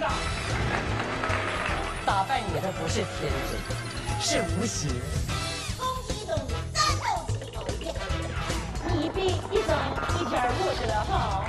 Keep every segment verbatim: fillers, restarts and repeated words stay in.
上。打败你的不是天真，是无邪。 空气动物战斗起头变， 你比一种一点不知道好。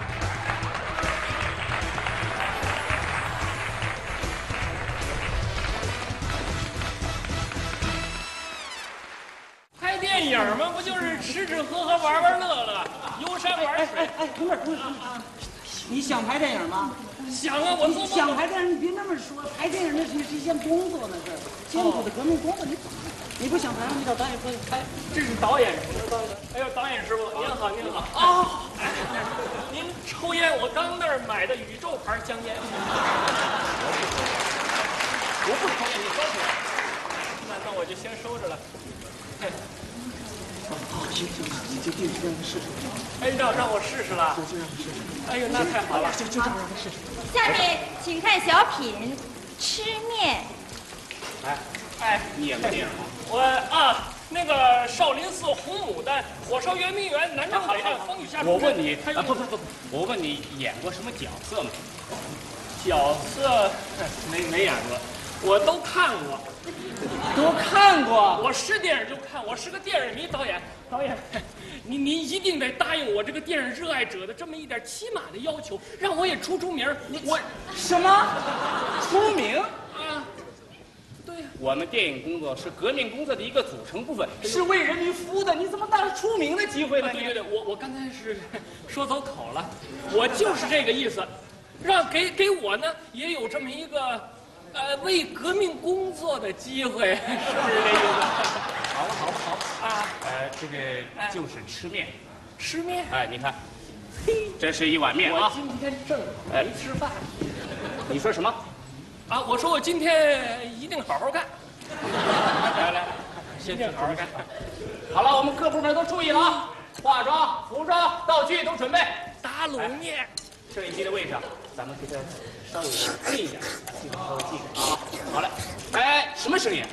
拍电影嘛，不就是吃吃喝喝玩玩乐乐，游山玩水？ 哎哎，同志同志啊！你想拍电影吗？ 想啊，我做想拍电影，你别那么说，拍电影那是是一项工作，那是艰苦的革命工作。你你不想拍，你找导演说拍。 这是导演师傅，哎呦，导演师傅，您好，您好啊！您抽烟，我刚那儿买的宇宙牌香烟。我不抽烟，你收起来。那那我就先收着了。 好，行行，你就定这样试试。 哎，让让我试试了。 就就让他试试。 哎呦，那太好了， 就就这样让他试试。 下面请看小品《吃面》。 哎哎， 你演过电影吗？ 我啊，那个少林寺红牡丹，火烧圆明园，南征北战，风雨下我问你， 他啊不不不，我问你演过什么角色吗？ 角色没没演过，我都看过。 都看过。 我是电影就看，我是个电影迷。导演，导演，您您一定得答应我这个电影热爱者的这么一点起码的要求，让我也出出名。我什么？出名？ 啊，对呀、啊， 我们电影工作是革命工作的一个组成部分，是为人民服务的。你怎么大出名的机会呢？ 对对对，我我刚才是说走口了，我就是这个意思，让给给我呢也有这么一个。呃，为革命工作的机会，是不是这意思？ 好了好了好啊，呃，这个就是吃面， 吃面。 哎，你看，这是一碗面啊。 我今天正好没吃饭。 你说什么？ 啊，我说我今天一定好好干。来来，今天好好干。 好了，我们各部门都注意了啊，化妆、服装、道具都准备。 打卤面。 摄影机的位置，咱们给它稍微近一点，近稍微近一点啊。好嘞，哎，什么声音？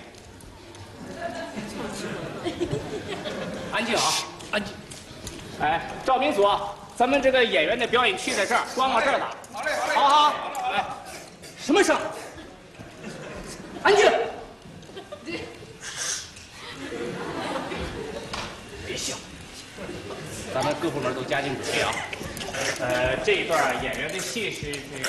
安静啊， 安静。 哎，照明组，咱们这个演员的表演区在这儿，光往这儿打。 好嘞，好嘞。 好好，哎，什么声？安静。别笑。咱们各部门都加紧准备啊。呃，这一段演员的戏是这个。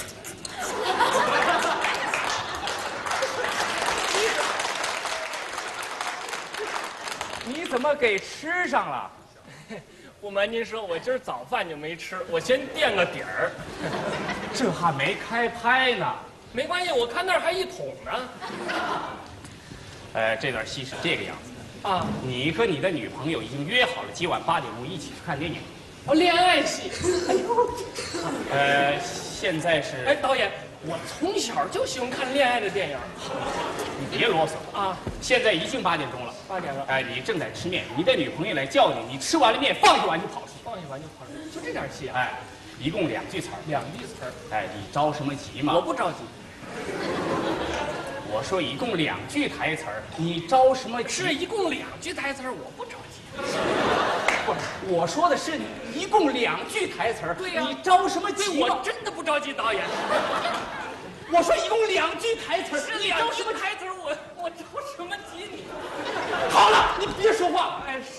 你怎么给吃上了？ 不瞒您说，我今儿早饭就没吃，我先垫个底儿。 这还没开拍呢。 没关系，我看那儿还一桶呢。 呃，这段戏是这个样子的啊， 你和你的女朋友已经约好了今晚八点钟一起去看电影。 哦，恋爱戏。哎呦， 呃，现在是哎，导演，我从小就喜欢看恋爱的电影。 你别啰嗦啊！ 现在已经八点钟了， 八点了。 哎，你正在吃面，你的女朋友来叫你，你吃完了面放一碗就跑出去， 放一碗就跑出去，就这点戏啊？ 哎，一共两句词儿， 两句词儿。 哎，你着什么急嘛？ 我不着急。 我说一共两句台词儿，你着什么急？ 是一共两句台词儿，我不着急。 不是，我说的是你一共两句台词儿， 对呀， 你着什么急？ 我真的不着急，导演。 我说一共两句台词儿， 你着什么台词儿？我我着什么急你？ 好了，你别说话。 哎，是。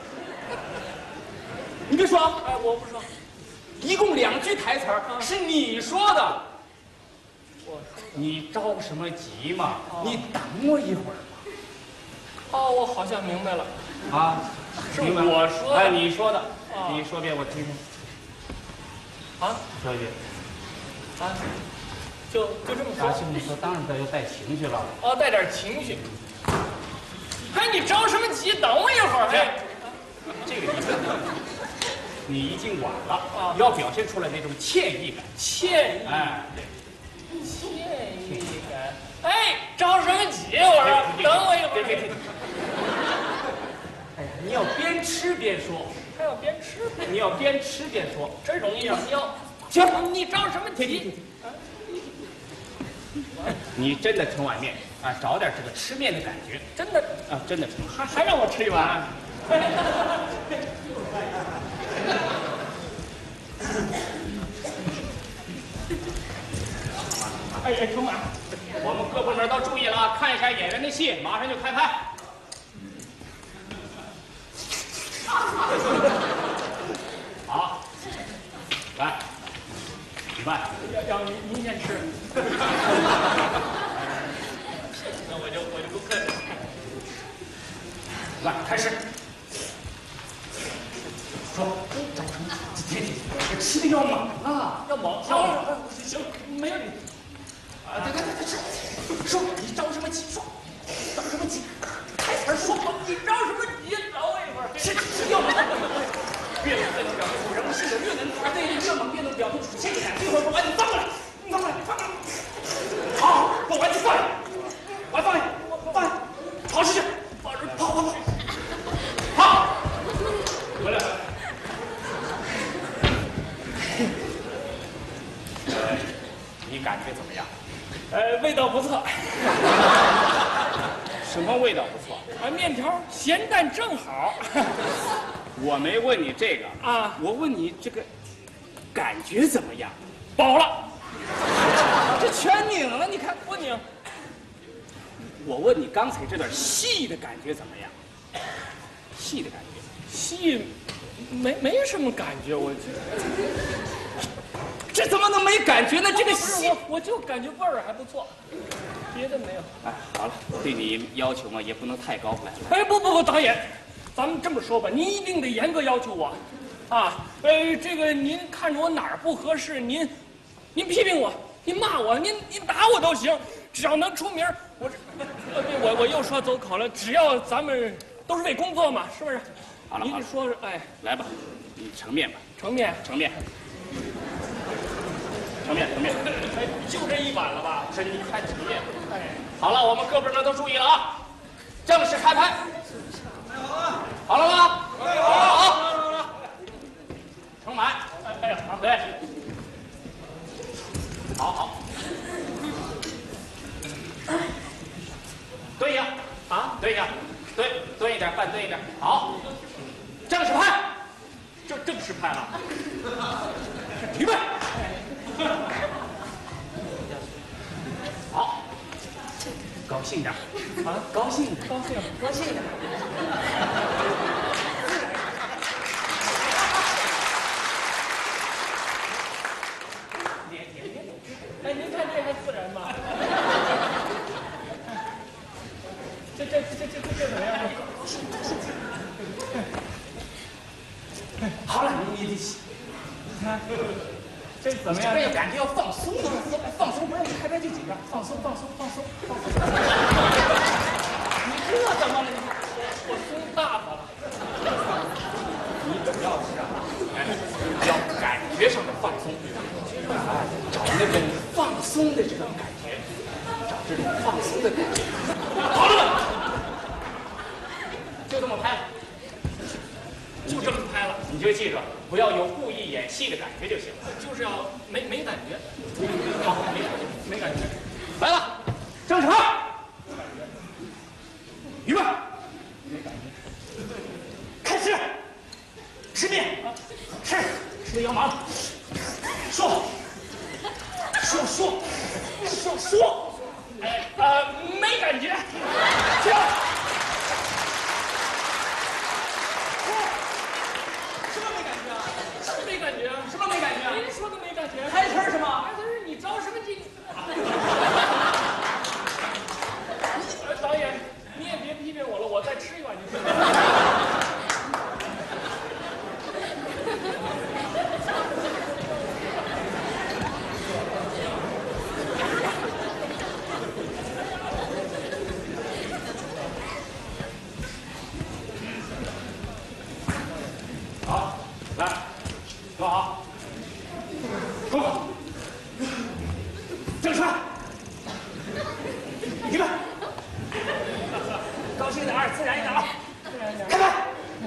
你别说。 哎，我不说。 一共两句台词儿，是你说的。 我你着什么急嘛？你等我一会儿吧。 哦，我好像明白了。 啊， 是我说的。 哎，你说的。你说遍我听听。 啊， 说一遍。 啊。就就这么说， 这么说当然要带情绪了。 哦，带点情绪。哎，你着什么急？等我一会儿。哎， 这个意思，你已经晚了啊，要表现出来那种歉意感。 歉意， 哎， 歉意感。哎，着什么急？我说，等我一会儿。 别别别！哎呀，你要边吃边说， 还要边吃， 你要边吃边说， 这容易让腰。 行， 你着什么急？ 你真的盛碗面啊，找点这个吃面的感觉， 真的啊，真的盛， 还还让我吃一碗。 哎哎，春晚，我们各部门都注意了啊，看一下演员的戏，马上就开拍。好，来，米饭， 要要您您先吃。那我就我就不客气。 来，开始。说，找什么？天天吃的要猛啊， 要猛， 要猛。 行，没问题。 啊，对对对对，说，你着什么急？说，着什么急？开词说吧， 你着什么急？等我一会儿。 是是要猛。越猛越能表现出人物性格，越能啊对，越猛越能表现出情感。一会儿说完，你翻过来，你翻过来，你翻过来。好，说完就放下，完放下，放下，跑出去，跑出去，跑跑跑，跑，回来。呃，你感觉怎么样？ 呃，味道不错。 什么味道不错？ 啊，面条咸淡正好。 我没问你这个啊， 我问你这个感觉怎么样？ 饱了，这全拧了，你看多拧。 我问你刚才这段戏的感觉怎么样？戏的感觉， 戏没没什么感觉，我觉得。 这怎么能没感觉呢？这个不是戏， 我，我就感觉味儿还不错，别的没有。 哎，好了，对你要求嘛也不能太高。来， 哎，不不不，导演，咱们这么说吧，您一定得严格要求我，啊，呃，这个您看着我哪儿不合适，您，您批评我，您骂我，您您打我都行，只要能出名，我这，呃，对我我又说走口了，只要咱们都是为工作嘛，是不是？ 好了， 您好了说说，哎， 来吧，你盛面吧， 成面， 盛面，盛面，盛面， 哎，就这一碗了吧？ 这你看盛面。 哎， 好了，我们各部门都注意了啊，正式开拍。好了吗？好，好，好，盛满。 哎呀， 对，好好，蹲下啊，蹲下，蹲蹲一点，半蹲一点。好，正式拍， 这正式拍了。 预备。好，高兴点啊，高兴点， 高兴， 高兴点。 哎，您看这还自然吗？这这这这这这怎么样？ 好了，你你你， 看，这怎么样？ 这个感觉要放松，放松，不让你开拍就紧张，放松，放松，放松，放松。 你这怎么了？你我松大发了。 你主要是啊，哎，要感觉上的放松，哎，找那种放松的这种感觉，找这种放松的感觉。好了吗？就这么拍， 就这么拍了， 你就记着，不要有故意演戏的感觉就行了。 就是要没没感觉。 好，没感觉， 没感觉。 来了，正常，预备，开始，吃面，吃，吃的要忙，说，说说，说说， 哎呃，没感觉。 停。 什么没感觉啊？是没感觉啊？ 什么没感觉啊？ 您说的没感觉？ 台词儿是吗？ 台词儿你着什么急？呃导演，你也别批评我了，我再吃一碗就行。 好，来，坐好，说吧，正常，预备，高兴点儿，自然一点啊，开拍，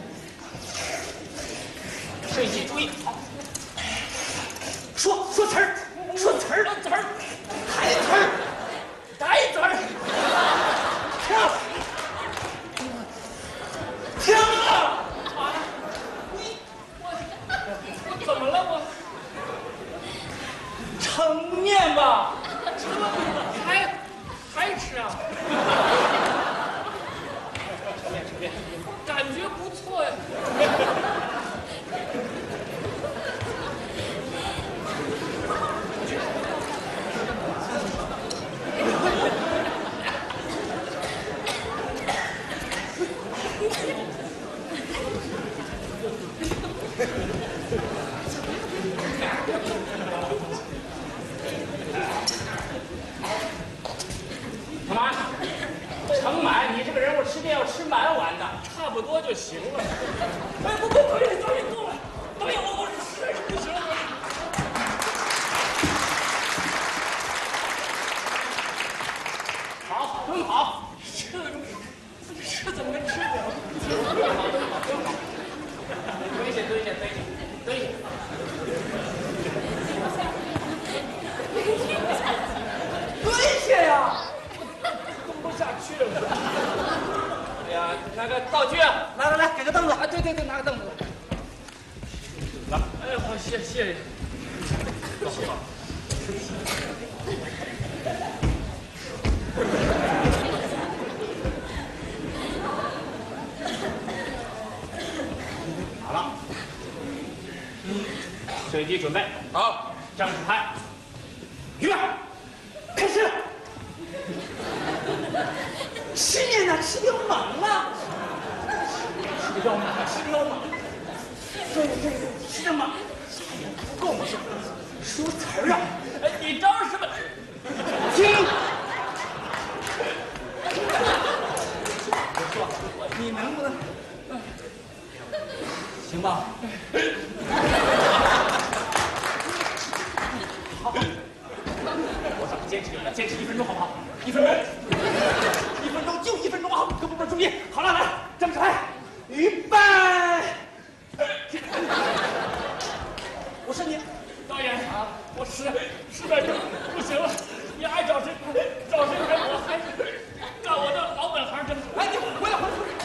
摄影机注意，好，说说词儿，说词儿， 词儿， 台词儿， 台词儿， 停，停啊！ 怎么了我？ 盛面吧， 什么干嘛？盛满，你这个人我吃面要吃满碗的， 差不多就行了。哎，不不可以，导演够了，导演我我实在是不行了。 好，蹲好。 这这怎么跟吃的？ 蹲好，蹲好，蹲好。蹲下，蹲下，蹲下，蹲下。 蹲下呀！ 蹲不下去了。 哎呀，那个道具， 来来来，给个凳子。 啊，对对对，拿个凳子。 来，哎，好，谢谢谢。谢谢。 好了，随机准备，好，正式拍，预备，开始。 吃面呢，吃得猛了。 吃得要猛，吃得要猛。 对对对，吃得猛。 不够猛，说词儿啊！ 哎，你招什么？ 停！ 你能不能？行吧？好，我咱们坚持坚持一分钟，好不好？一分钟，一分钟就一分钟啊！各部门注意，好了，来，正式拍，预备。我是你， 导演啊，我实实在是不行了，你爱找谁找谁拍，我还是干我的老本行，真的。 哎，你回来，回来，回来。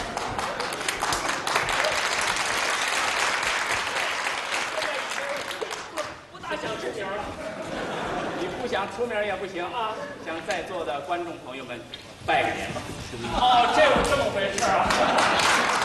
不大想出名了。 你不想出名也不行啊！向在座的观众朋友们拜个年吧。 哦，这有这么回事啊？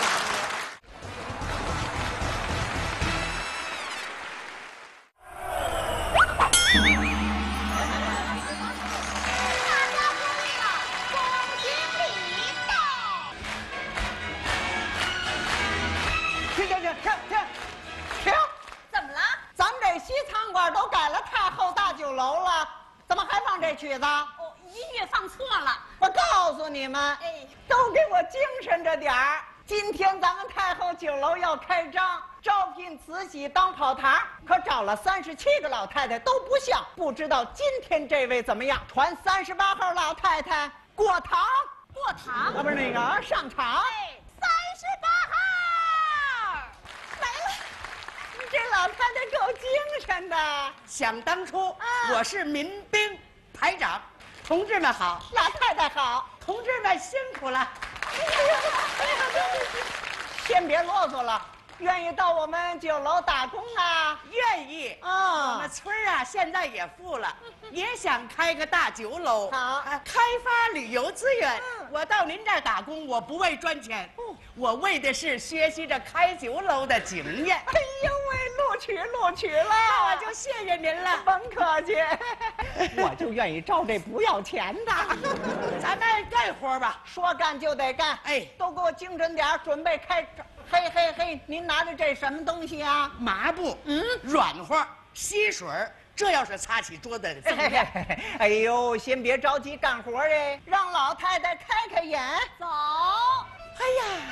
停停停停停停！ 怎么了？ 咱们这西餐馆都改了太后大酒楼了，怎么还放这曲子？ 哦，音乐放错了。 我告诉你们， 哎， 都给我精神着点儿。今天咱们太后酒楼要开张，招聘慈禧当跑堂，可找了三十七个老太太都不像，不知道今天这位怎么样？传三十八号老太太过堂， 过堂。 啊，不是那个啊，上场。 哎，三十八号来了，你这老太太够精神的。 想当初， 啊我是民兵排长，同志们好， 老太太好。 同志们辛苦了。 哎呀，哎呀，先别啰嗦了，愿意到我们酒楼打工啊？ 愿意。我啊们，村儿啊，现在也富了，也想开个大酒楼， 好啊开发旅游资源。 嗯我到您这儿打工，我不为赚钱，我为的是学习着开酒楼的经验。 哎呦喂，录取录取了， 那我就谢谢您了。 甭客气，我就愿意招这不要钱的。 咱们干活吧。 说干就得干， 哎都给我精神点儿，准备开张。嘿嘿嘿，您拿着这什么东西啊？ 麻布， 嗯软和，吸水儿，这要是擦起桌子得锃亮。 哎呦，先别着急干活哎，让老太太开开眼。 走。 哎呀，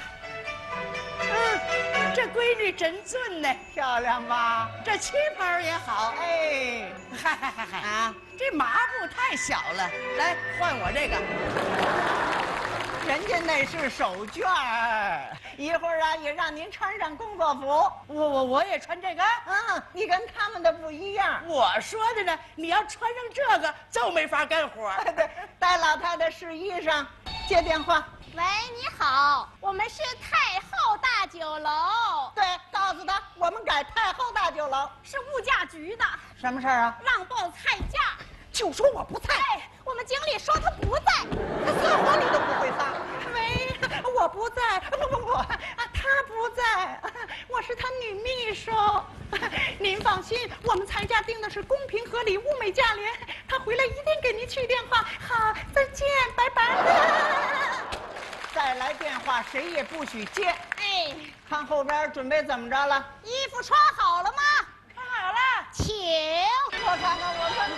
嗯，这闺女真俊呢， 漂亮吧？ 这旗袍也好。 哎， 嗨嗨嗨嗨啊， 这麻布太小了，来换我这个。 人家那是手绢儿，一会儿啊也让您穿上工作服。 我我我也穿这个。 嗯，你跟他们的不一样。 我说的呢，你要穿上这个就没法干活。 对，带老太太试衣裳，接电话。 喂，你好，我们是太后大酒楼， 对，告诉他我们改太后大酒楼。 是物价局的， 什么事儿啊？ 让报菜价。 就说我不在， 哎，我们经理说他不在。 他撒谎你都不会撒。喂，我不在，不不不，啊，他不在，我是他女秘书。您放心，我们菜价定的是公平合理、物美价廉。他回来一定给您去电话。好，再见，拜拜。再来电话谁也不许接。 哎， 看后边准备怎么着了？ 衣服穿好了吗？ 穿好了， 请。 我看看，我看，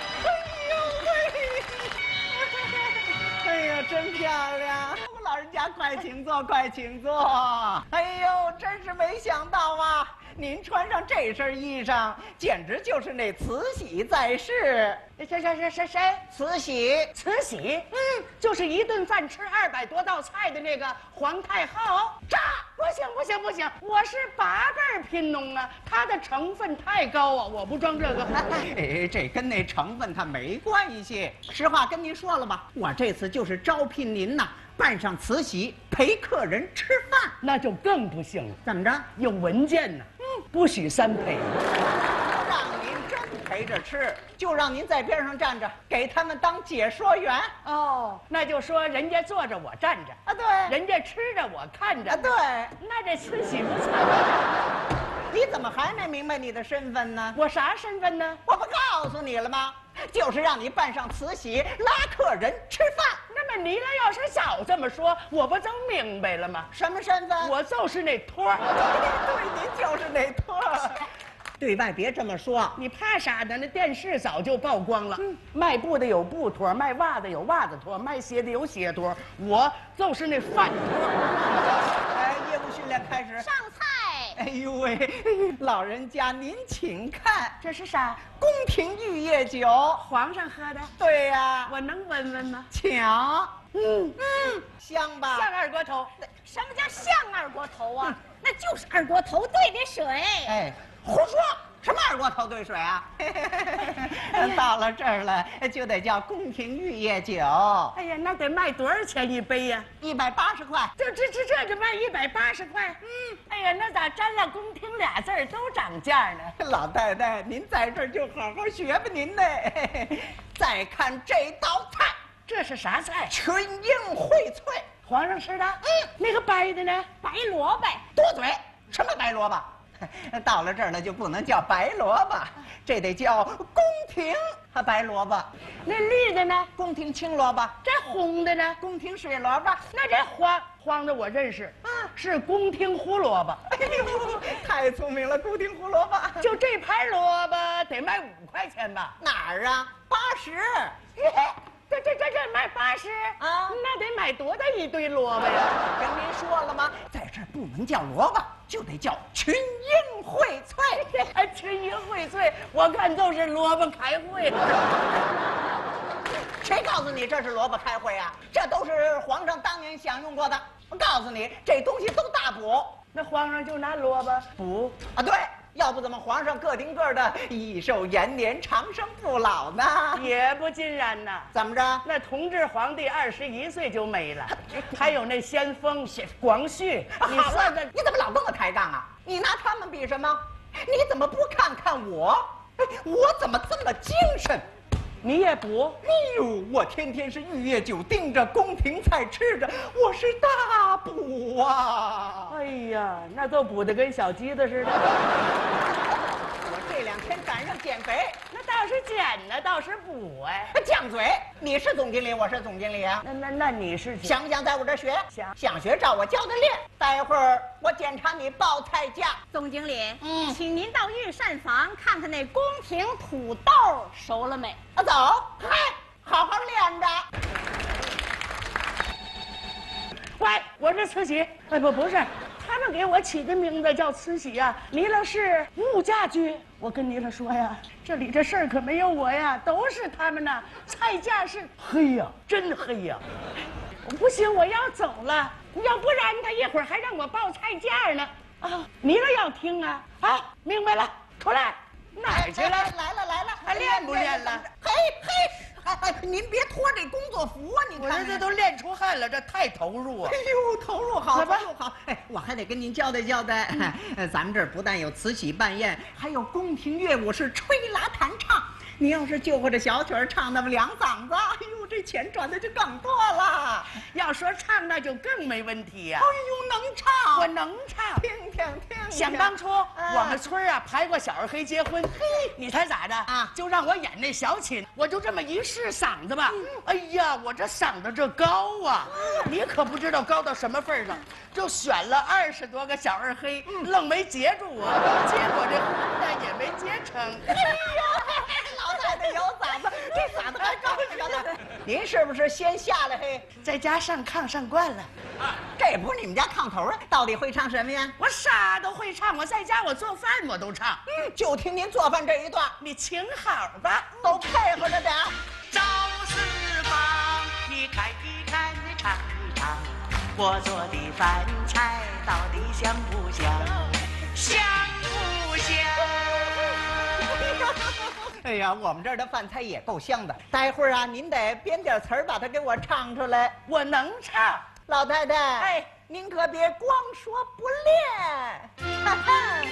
哎呦喂，哎呀，真漂亮！我老人家快请坐，快请坐。哎呦，真是没想到啊！您穿上这身衣裳，简直就是那慈禧在世。 谁谁谁谁谁？ 慈禧， 慈禧？嗯，就是一顿饭吃二百多道菜的那个皇太后。炸！不行不行不行，我是八辈贫农啊，它的成分太高啊，我不装这个。 哎，这跟那成分它没关系。实话跟您说了吧，我这次就是招聘您呐，扮上慈禧陪客人吃饭。 那就更不行了。 怎么着？ 有文件呢，嗯，不许三陪。 让您真陪着吃，就让您在边上站着，给他们当解说员。 哦，那就说人家坐着我站着啊，对， 人家吃着我看着啊，对。 那这慈禧不惨。 你怎么还没明白你的身份呢？ 我啥身份呢？ 我不告诉你了吗？就是让你扮上慈禧拉客人吃饭。 那么你俩要是早这么说，我不真明白了吗？ 什么身份？ 我就是那托儿。 对，您就是那托儿。对外别这么说， 你怕啥呢？那电视早就曝光了。嗯，卖布的有布托，卖袜子有袜子托，卖鞋的有鞋托，我就是那饭托。 哎，业务训练开始。 上菜。 哎呦喂，老人家您请看， 这是啥？ 宫廷玉液酒， 皇上喝的。 对呀， 我能闻闻吗？ 请。嗯嗯，香吧？ 像二锅头。 什么叫像二锅头啊？那就是二锅头兑的水。 哎，胡说！什么二锅头兑水啊？到了这儿了，就得叫宫廷玉液酒。 哎呀，那得卖多少钱一杯呀？ 一百八十块。 这这这这就卖一百八十块？嗯。哎呀，那咋沾了宫廷俩字儿都涨价呢？ 老太太，您在这儿就好好学吧，您呢。再看这道菜， 这是啥菜？ 群英荟萃。 皇上吃的？嗯。那个白的呢？ 白萝卜。 多嘴！什么白萝卜？到了这儿了就不能叫白萝卜，这得叫宫廷白萝卜。 那绿的呢？ 宫廷青萝卜。 这红的呢？ 宫廷水萝卜。 那这黄黄的我认识，啊，是宫廷胡萝卜。 哎呦，太聪明了，宫廷胡萝卜。 就这盘萝卜得卖五块钱吧？ 哪儿啊？八十。 这这这这卖八十啊？那得买多大一堆萝卜呀？ 跟您说了吗？在这儿不能叫萝卜，就得叫群英荟萃。 还群英荟萃，我看就是萝卜开会了。 谁告诉你这是萝卜开会啊？这都是皇上当年享用过的。我告诉你，这东西都大补。 那皇上就拿萝卜补啊？对。要不怎么皇上个顶个的益寿延年、长生不老呢？ 也不尽然呐。 怎么着？ 那同治皇帝二十一岁就没了，还有那先锋广旭，你算算， 你怎么老跟我抬杠啊？你拿他们比什么？你怎么不看看我？我怎么这么精神？ 你也补？ 哎呦，我天天是玉液酒盯着，宫廷菜吃着，我是大补啊！ 哎呀，那都补得跟小鸡子似的。 我这两天赶上减肥， 那倒是减呢，倒是补哎。 犟嘴！你是总经理，我是总经理啊。 那那那你是想不想在我这学？ 想。 想学，照我教的练。待会儿我检查你报菜价。 总经理， 嗯， 请您到御膳房看看那宫廷土豆熟了没？ 啊，走，嗨，好好练着。 喂，我是慈禧。哎，不不是，他们给我起的名字叫慈禧呀。你了是物价局。我跟你了说呀，这里这事儿可没有我呀，都是他们呐。菜价是黑呀，真黑呀。不行，我要走了，要不然他一会儿还让我报菜价呢。啊，你了要听啊？啊，明白了，出来。哪儿去了？ 来了来了， 还练不练了？ 嘿嘿。哎哎，您别脱这工作服啊！你看， 我这都练出汗了，这太投入啊！ 哎呦，投入好，投入好！哎，我还得跟您交代交代，呃，咱们这儿不但有慈禧办宴，还有宫廷乐舞是吹拉弹唱。你要是就会这小曲儿唱那么两嗓子，哎呦，这钱赚的就更多了。 要说唱，那就更没问题呀、 啊！哎呦，能唱， 我能唱。 听听听。 想当初我们村啊排过小二黑结婚，嘿，你猜咋的啊？就让我演那小品，我就这么一试嗓子吧，哎呀，我这嗓子这高啊，你可不知道高到什么份上，就选了二十多个小二黑，愣没截住我，结果这婚呢也没结成。 哎呀，老太太有嗓子，这嗓子还高着呢。您是不是先下来嘿？ 在家上炕上惯了。 这不是你们家炕头啊？到底会唱什么呀？ 我啥都会唱，我在家我做饭我都唱。 嗯，就听您做饭这一段， 你请好吧， 都配合着点儿。 赵四方，你看一看，你尝一尝，我做的饭菜到底香不香？香不香？ 哎呀，我们这儿的饭菜也够香的。待会儿啊，您得编点词儿把它给我唱出来。 我能唱。 老太太， 哎， 您可别光说不练。哈哈，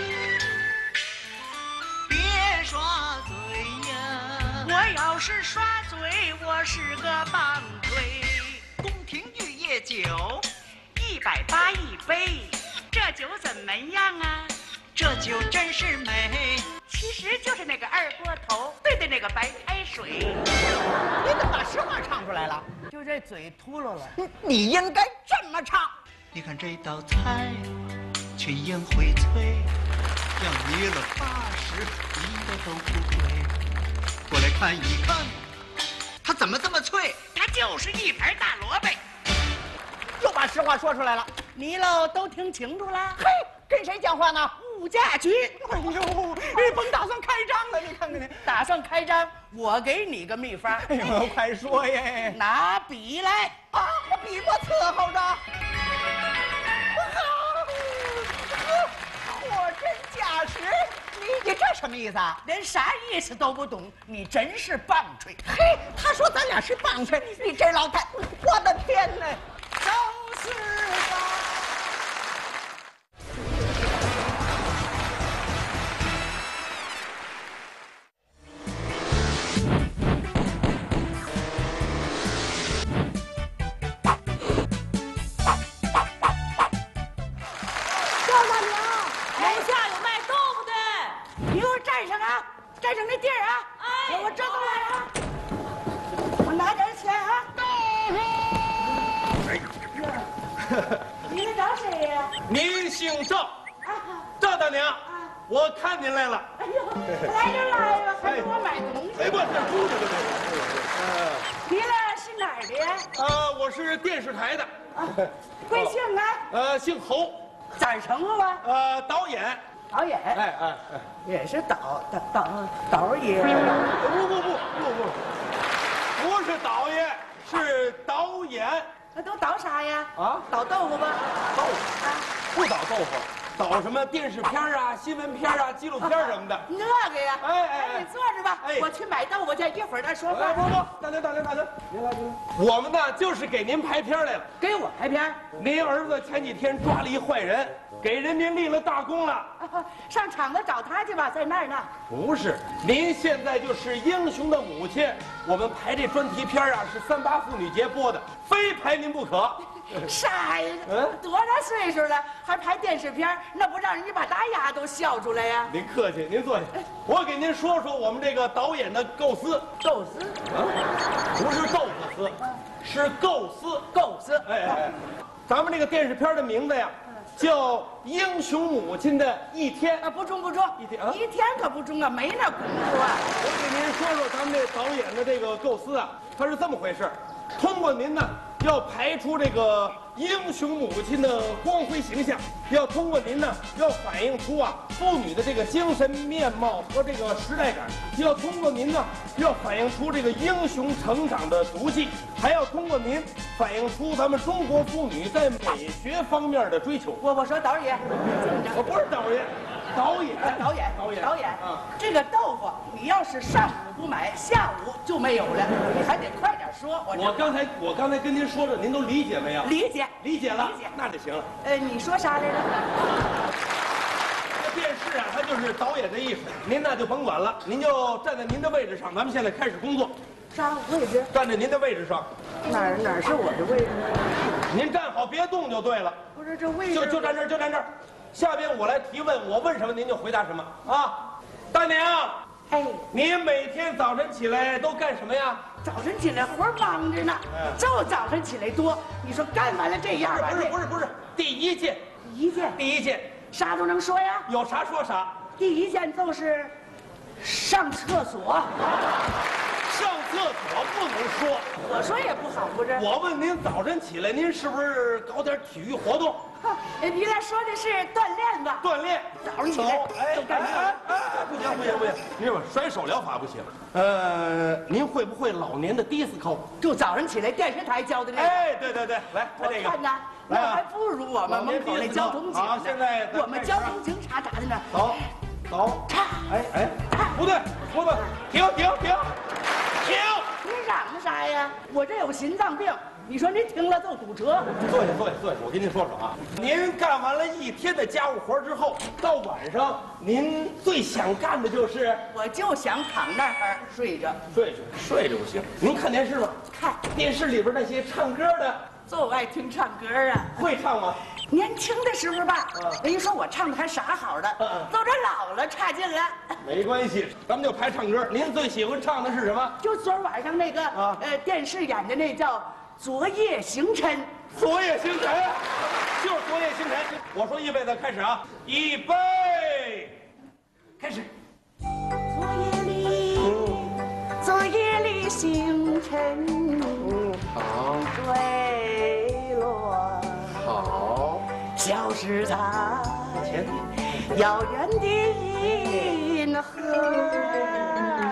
别耍嘴呀！ 我要是耍嘴，我是个棒槌。 宫廷玉液酒， 一百八一杯，这酒怎么样啊？ 这酒真是美。 其实就是那个二锅头兑的那个白开水。 你怎么把实话唱出来了？ 就这嘴秃噜了。 你你应该这么唱。 你看这道菜，群英荟萃，要捏了八十一的豆腐龟。过来看一看，它怎么这么脆？ 它就是一盘大萝卜。 又把实话说出来了。 你喽都听清楚了？ 嘿，跟谁讲话呢？ 物价局。 哎呦，你甭打算开张了，你看看你。 打算开张，我给你个秘方。 哎呦，快说耶！ 拿笔来啊，笔墨伺候着。货真价实，你你这什么意思啊？ 连啥意思都不懂，你真是棒槌。 嘿，他说咱俩是棒槌，你这老太，我的天哪！ 都是吧。站上那地儿啊！哎，我这过来啊！我拿点钱啊！你们找谁呀？ 您姓赵，赵大娘，我看您来了。 哎呦，来就来吧，还给我买东西。 哎，我这出去了这。你俩是哪儿的呀？ 呃，我是电视台的。 贵姓啊？ 呃，姓侯。 咋称呼啊？ 呃，导演。 导演， 哎哎哎， 也是导导导导演。 不不不不不，不是导演，是导演。 那都导啥呀？ 啊， 导豆腐吧？ 豆腐啊，不导豆腐，导什么电视片啊、新闻片啊、纪录片什么的。 那个呀， 哎哎哎， 你坐着吧，我去买豆腐去，一会儿再说话。 不不，大娘大娘大娘，您来您来。我们呢就是给您拍片来了。 给我拍片？ 您儿子前几天抓了一坏人。给人民立了大功了， 啊，上厂子找他去吧，在那儿呢。 不是，您现在就是英雄的母亲。我们排这专题片啊，是三八妇女节播的，非排您不可。 啥呀？嗯，多大岁数了，还拍电视片？那不让人家把大牙都笑出来呀？ 您客气，您坐下。我给您说说我们这个导演的构思。 构思？ 啊，不是豆腐丝，是构思。 构思。 哎哎哎，咱们这个电视片的名字呀。叫《英雄母亲的一天》 啊，不中不中， 一天啊， 一天可不中啊，没那功夫啊。 我给您说说咱们这导演的这个构思啊，它是这么回事，通过您呢，要排出这个英雄母亲的光辉形象，要通过您呢，要反映出啊妇女的这个精神面貌和这个时代感，要通过您呢，要反映出这个英雄成长的足迹，还要通过您反映出咱们中国妇女在美学方面的追求。 我我说导演， 我不是导演，导演， 导演， 导演， 导演啊！ 这个豆腐，你要是上午不买，下午就没有了，你还得快点说。我我刚才我刚才跟您说的，您都理解没有？ 理解， 理解了， 理解， 那就行了。 呃，你说啥来着？ 这电视啊，它就是导演的艺术，您那就甭管了，您就站在您的位置上，咱们现在开始工作。 啥位置？ 站在您的位置上。 哪儿哪儿是我的位置？ 您站好，别动就对了。 不是这位置就就站这儿，就站这儿。下边我来提问，我问什么您就回答什么啊。大娘， 哎， 你每天早晨起来都干什么呀？ 早晨起来活忙着呢， 嗯就早晨起来多。你说干完了这样吧， 不是不是不是，第一件， 第一件第一件啥都能说呀。 有啥说啥。 第一件就是上厕所。 上厕所不能说， 我说也不好，不是？ 我问您，早晨起来您是不是搞点体育活动？ 您来说的是锻炼吧？ 锻炼， 早上起来哎都干这个哎哎，不行不行不行，您这甩手疗法不行。呃，您会不会老年的迪斯科？ 就早上起来电视台教的那个。 哎，对对对，来我拍这个。 看呐，那还不如我们门口那交通警呢。 好，现在我们交通警察咋的呢？ 走，走，哎哎，不对不对，停停停停！ 你嚷嚷啥呀？我这有心脏病，你说你听了就堵车。 坐下坐下坐下，我跟您说说啊，您干完了一天的家务活之后，到晚上您最想干的就是我就想躺那儿睡着。 睡着，睡着不行。您看电视吗？ 看电视里边那些唱歌的， 就爱听唱歌啊。 会唱吗？ 年轻的时候吧，人家说我唱的还啥好的， 嗯嗯到这老了差劲了。 没关系，咱们就拍唱歌。您最喜欢唱的是什么？ 就昨儿晚上那个啊呃电视演的那叫《昨夜星辰》。 昨夜星辰，就是昨夜星辰。我说预备的开始啊，预备，开始。 昨夜里，昨夜里星辰好， 坠落， 好， 消失在前遥远的银河。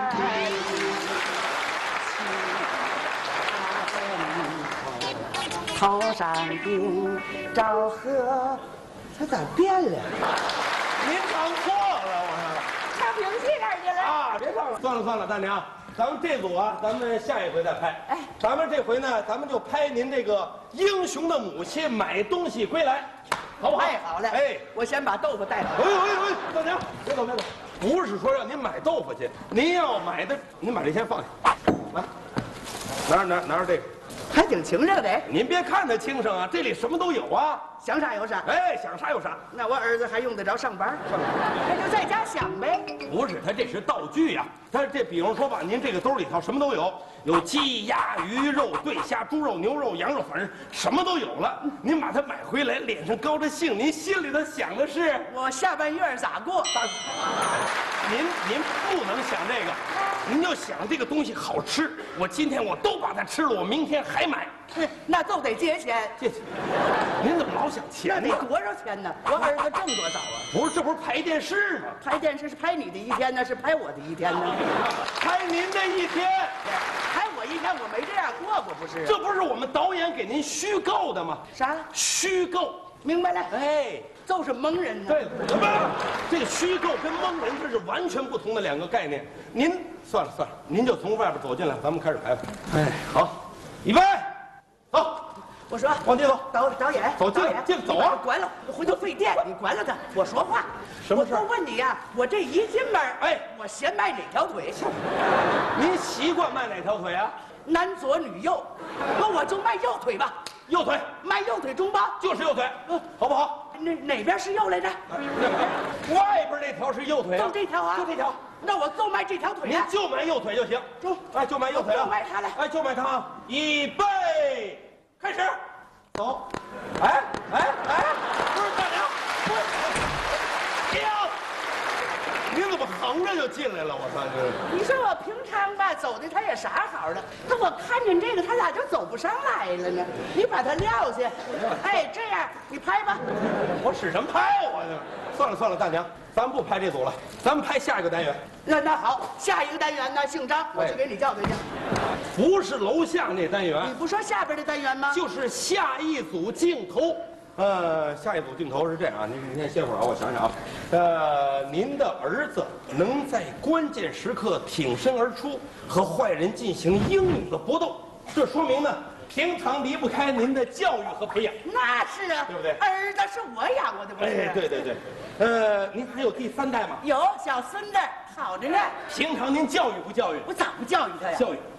头上的朝河，它咋变了？ 您唱错了，我说。 唱评戏那儿去了。 啊，别唱了，算了算了，大娘，咱们这组啊，咱们下一回再拍。 哎， 咱们这回呢，咱们就拍您这个英雄的母亲买东西归来，好不好？ 太好了。 哎， 我先把豆腐带好。 哎呦哎呦哎，大娘，别走别走，不是说让您买豆腐去，您要买的，您把这先放下，来，拿着拿着拿着这个， 还挺清正的。 您别看它轻省啊，这里什么都有啊， 想啥有啥。 哎，想啥有啥。 那我儿子还用得着上班？那就在家想呗。 不是，它这是道具呀、它这比方说吧，您这个兜里头什么都有，有鸡、鸭、鱼肉、对虾、猪肉、牛肉、羊肉，反正什么都有了。您把它买回来，脸上高着兴，您心里头想的是， 我下半月咋过？ 大您您不能想这个，您就想这个东西好吃。我今天我都把它吃了，我明天还买。 那就得借钱。 这，您怎么老想那钱呢？ 得多少钱呢？我儿子挣多少啊？ 不是，这不是拍电视吗？ 拍电视是拍你的一天呢，是拍我的一天呢？ 拍您的一天。 拍我一天，我没这样过过，不是？ 这不是我们导演给您虚构的吗？ 啥？ 虚构。 明白了。 哎， 就是蒙人呢。 对了，不不，这个虚构跟蒙人这是完全不同的两个概念。您算了算了，您就从外边走进来，咱们开始排吧。哎，好，预备，走。 我说往前走。 导导演， 走进来导演进来走啊你把它关了，我回头费电，你关了它，我说话。 什么事儿我就问你呀，我这一进门， 哎我先迈哪条腿？ 您习惯迈哪条腿啊？ 男左女右，那我就迈右腿吧， 右腿， 迈右腿中吧。 就是右腿， 嗯好不好？ 哪哪边是右来着？ 外边那条是右腿啊， 就这条啊， 就这条。 那我就迈这条腿啊。 您就迈右腿就行。 中哎，就迈右腿啊， 就迈它来哎，就迈它啊！预备，开始，走。哎哎哎，不是大娘，不是，停！您怎么横着就进来了？我说这。 你说我平常吧走的他也啥好的，可我看见这个他咋就走不上来了呢？你把他撂下，哎，这样你拍吧。 我使什么拍我呢？算了算了，大娘，咱们不拍这组了，咱们拍下一个单元。 那那好，下一个单元呢，姓张，我去给你叫他去。 不是楼下那单元你，不说下边的单元吗？ 就是下一组镜头。呃，下一组镜头是这样啊，您您先歇会儿啊，我想想啊。呃，您的儿子能在关键时刻挺身而出，和坏人进行英勇的搏斗，这说明呢，平常离不开您的教育和培养。 那是啊， 对不对儿子是我养活的，不是？ 哎，对对对。呃，您还有第三代吗？ 有小孙子，好着呢。 平常您教育不教育？ 我咋不教育他呀？ 教育。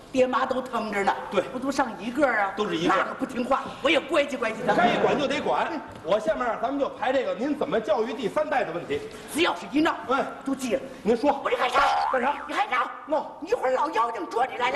爹妈都疼着呢。 对不都上一个啊？ 都是一个那个不听话，我也乖叽乖叽的。 该管就得管。我下面咱们就排这个您怎么教育第三代的问题。 只要是一闹， 哎， 都急了。 您说， 我这干啥？ 干啥？ 你还闹？ 闹你一会儿老妖精捉你来了。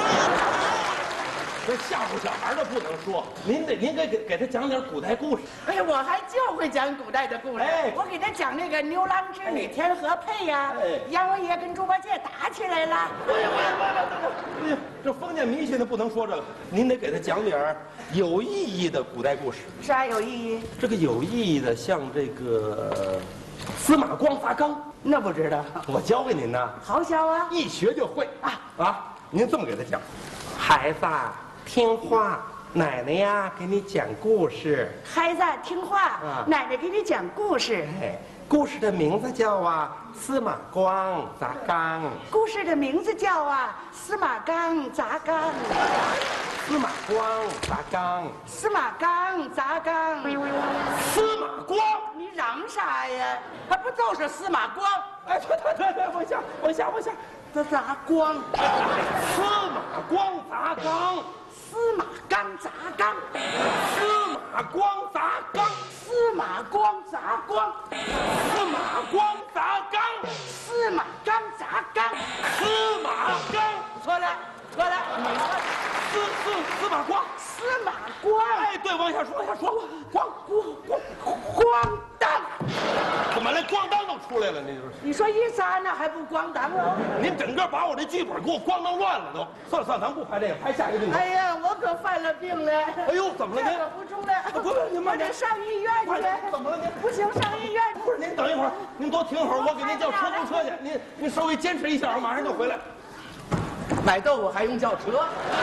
这吓唬小孩的不能说，您得您给给给他讲点古代故事。 哎，我还就会讲古代的故事。 哎我给他讲那个牛郎织女天河配呀、 哎阎王爷跟猪八戒打起来了。 哎呀，哎呀，这封建迷信的不能说这个，您得给他讲点有意义的古代故事。 啥有意义？ 这个有意义的，像这个司马光砸缸， 那不知道。 我教给您呢， 好小啊！ 一学就会啊啊！您这么给他讲，孩子听话，奶奶呀给你讲故事。 孩子听话， 啊奶奶给你讲故事。 哎，故事的名字叫啊司马光砸缸。 故事的名字叫啊司马缸砸缸。 司马光砸缸。 司马缸砸缸。 司马光， 你嚷啥呀？还不就是司马光？ 哎，对对对对，往下往下往下， 这砸光。 司马光砸缸。 司马缸砸缸。 司马光砸缸。 司马光砸光。 司马光砸缸。 司马缸砸缸。 司马缸。 错了，错了，你说司司司马光。 司马光。 哎，对，往下说，往下说，光光光咣当！ 怎么连咣当都出来了？那就是你说一撒那还不咣当喽？ 您整个把我这剧本给我咣当乱了都。算了算了，咱不拍这个，拍下一个镜头。 哎呀，我可犯了病了！ 哎呦，怎么了您？ 这可不中了！ 不不，您慢点。 我得上医院快点， 去。 怎么了您？ 不行，上医院去。 不是，您等一会儿，您多停会儿，我给您叫车公车去。您您稍微坚持一下，我马上就回来。 买豆腐还用叫车？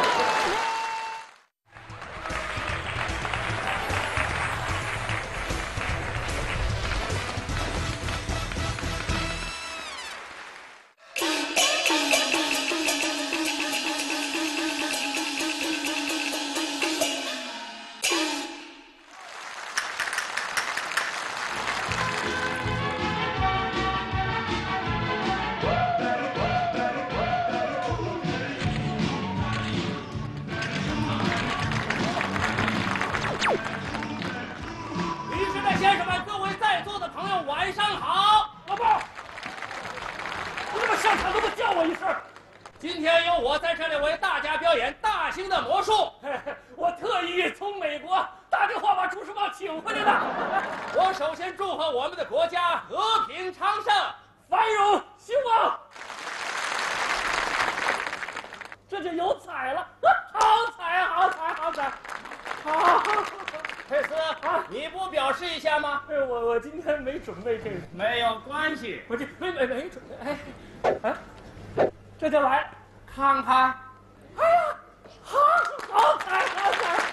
女士们、先生们、各位在座的朋友，晚上好！老伴儿，你怎么上场都不叫我一声？今天由我在这里为大家表演大型的魔术，我特意从美国打电话把朱时茂请回来的。我首先祝贺我们的国家和平昌盛、繁荣兴旺。这就有彩了，好彩，好彩，好彩，好。佩斯啊，你不表示一下吗？哎，我我今天没准备这个，没有关系，我这没没没准备，哎，啊，这就来看看，哎呀，好，好彩，好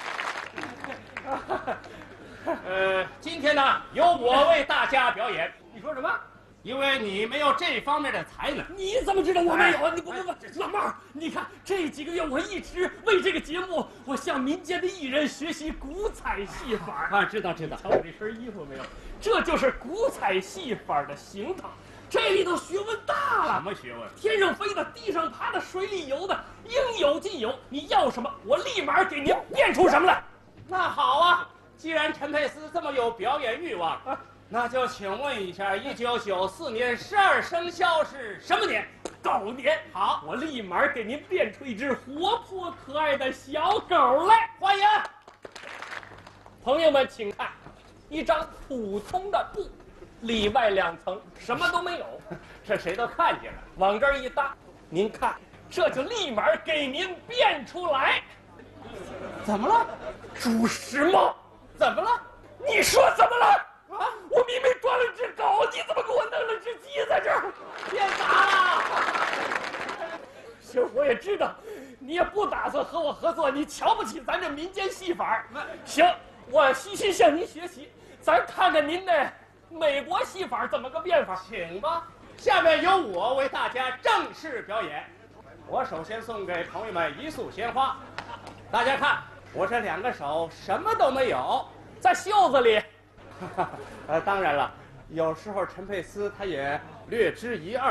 彩。呃，今天呢，由我为大家表演。你说什么？因为你没有这方面的才能。你怎么知道我没有啊？你不不不，老妹儿，你看这几个月我一直为这个节目，我向民间的艺人学习古彩戏法啊。知道知道。瞧我这身衣服没有？这就是古彩戏法的行头。这里头学问大了。什么学问？天上飞的，地上爬的，水里游的，应有尽有。你要什么，我立马给您变出什么来。那好啊，既然陈佩斯这么有表演欲望。啊，那就请问一下，一九九四年十二生肖是什么年？狗年。好，我立马给您变出一只活泼可爱的小狗来，欢迎。朋友们，请看，一张普通的布，里外两层，什么都没有，这谁都看见了。往这儿一搭，您看，这就立马给您变出来。怎么了？朱时茂，怎么了？你说怎么了？啊！我明明抓了只狗，你怎么给我弄了只鸡在这儿？变傻了！行，我也知道，你也不打算和我合作，你瞧不起咱这民间戏法。行，我虚心向您学习，咱看看您的美国戏法怎么个变法。请吧，下面由我为大家正式表演。我首先送给朋友们一束鲜花，大家看，我这两个手什么都没有，在袖子里。呃，当然了，有时候陈佩斯他也略知一二。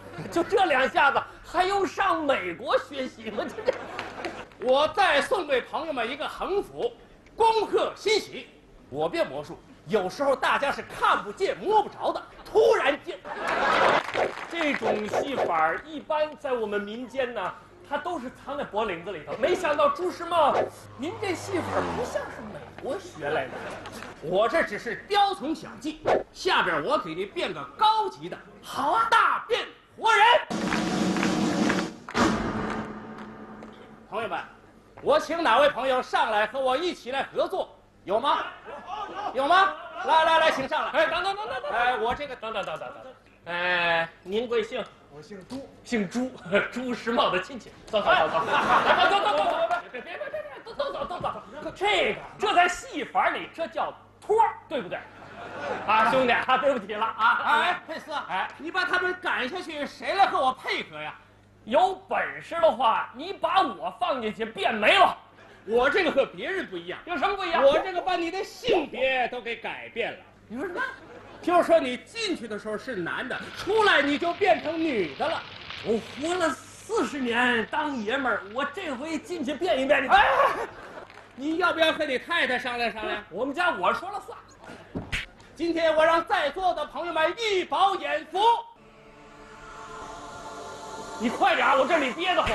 就这两下子，还用上美国学习吗？这这。 我再送给朋友们一个横幅：恭贺新喜！我变魔术，有时候大家是看不见摸不着的，突然间， 这种戏法一般在我们民间呢，它都是藏在脖领子里头。没想到朱时茂，您这戏法不像是美国学来的。 我这只是雕虫小技，下边我给您变个高级的。好啊，大变活人！朋友们，我请哪位朋友上来和我一起来合作？有吗？有吗？来来来，请上来。 哎，等等等等等， 哎，我这个等等等等等，哎，您贵姓？ 我姓朱， 姓朱，朱时茂的亲戚。走走走走，走走走走走，别别别别别，都都走都走。这个这在戏法里这叫托，对不对？啊，兄弟啊，对不起了啊！ 哎，佩斯，哎，你把他们赶下去，谁来和我配合呀？ 有本事的话，你把我放进去变没了。 我这个和别人不一样， 有什么不一样？ 我这个把你的性别都给改变了。 你说什么？ 就是说你进去的时候是男的，出来你就变成女的了。 我活了四十年当爷们儿，我这回进去变一变，你哎，你要不要和你太太商量商量？ 我们家我说了算。 今天我让在座的朋友们一饱眼福。 你快点，我这里憋得慌。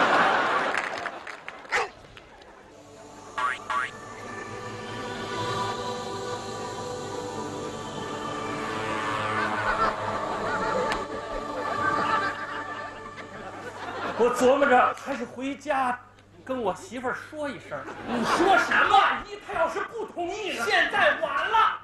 我琢磨着还是回家跟我媳妇儿说一声。 你说什么？ 万一她要是不同意呢？ 现在晚了。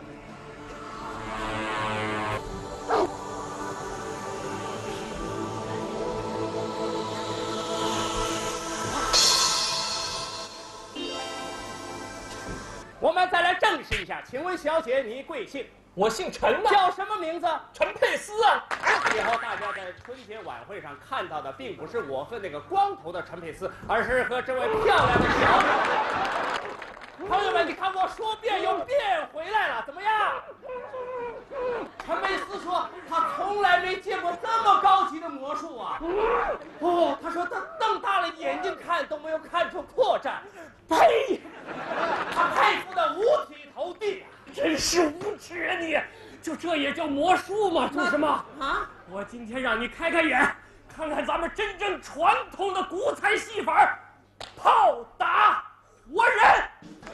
我们再来正式一下，请问小姐你贵姓？ 我姓陈呐， 叫什么名字？ 陈佩斯啊。 以后大家在春节晚会上看到的，并不是我和那个光头的陈佩斯，而是和这位漂亮的小姐。朋友们，你看我说变又变回来了，怎么样？陈佩斯说他从来没见过这么高级的魔术啊！哦，他说他瞪大了眼睛看都没有看出破绽。呸！他佩服的五体投地啊！ 真是无耻啊你！就这也叫魔术吗？朱时茂啊！ 我今天让你开开眼，看看咱们真正传统的古彩戏法——炮打活人。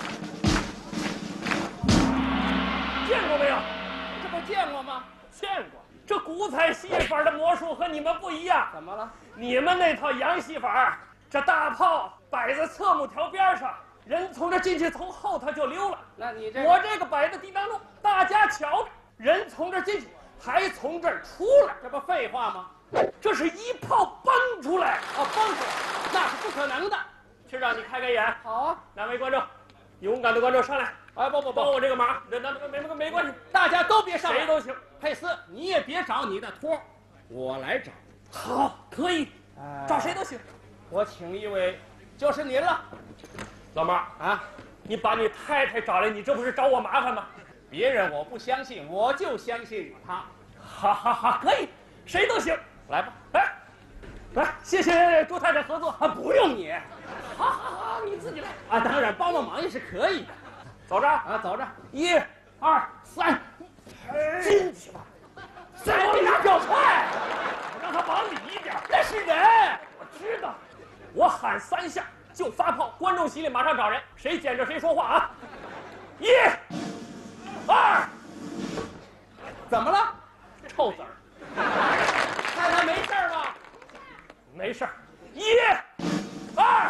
见过没有？ 这不见过吗？ 见过。这古彩戏法的魔术和你们不一样。 怎么了？ 你们那套洋戏法，这大炮摆在侧木条边上，人从这进去，从后头就溜了。 那你这我这个摆在地当中，大家瞧着，人从这进去，还从这儿出来， 这不废话吗？ 这是一炮崩出来啊，崩出来，那是不可能的。 是让你开开眼。 好啊， 两位观众，勇敢的观众上来。 哎，不不不， 帮我这个忙，那那没没没关系， 大家都别上来， 谁都行。 佩斯，你也别找你的托，我来找。 好，可以， 哎、 找谁都行。 我请一位，就是您了。 老妈啊，你把你太太找来，你这不是找我麻烦吗？ 别人我不相信，我就相信他。 好好好，可以，谁都行。 来吧， 来，来，谢谢朱太太合作啊，不用你。 好好好，你自己来啊，当然帮帮忙也是可以的。 走着啊，走着， 一、二、三，进去吧。 再往里表快， 让他往里一点。 那是人， 我知道。我喊三下就发炮，观众席里马上找人，谁捡着谁说话啊！一、二， 怎么了？ 臭子儿。 太太没事吧？ 没事儿。一、二。